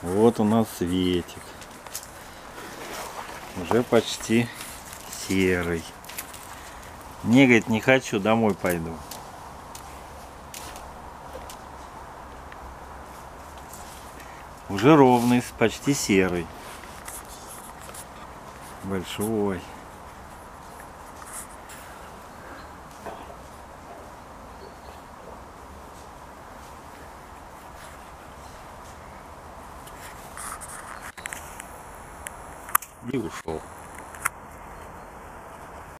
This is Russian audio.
Вот у нас светик. Уже почти серый. Не, говорит, не хочу, домой пойду. Уже ровный, почти серый. Большой. И ушел.